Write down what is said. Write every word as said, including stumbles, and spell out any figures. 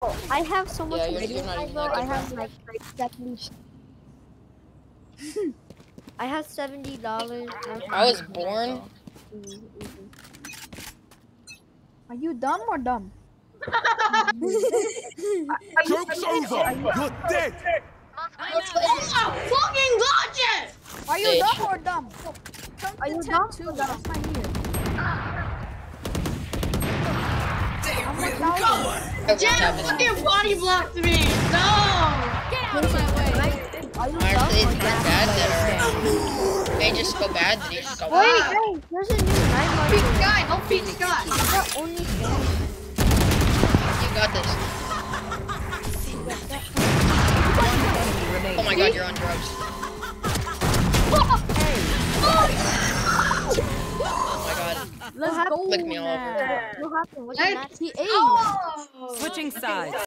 Bro, I have so much Yeah, you're- radio you're not time, even bro. that I good, have bro. like seventy. I have seventy dollars. I was born. Are you dumb or dumb? Joke's over! You're dead! Oh my fucking god, Jet! Are you Sage. dumb or dumb? Come Are to you ten dumb too. or That's my here. Jet fucking body blocked me! No! Are you Honestly, dumb it's not bad that already. They just go bad, then you just go or Wait, bad. hey, there's a new night Pink mode. Sky, no Pink Sky! The only thing. You got this. Oh my god, you're on drugs. Oh my god. Let's go Lick me all over. now. What happened? What did Let's Matt He ate. Oh! Switching sides.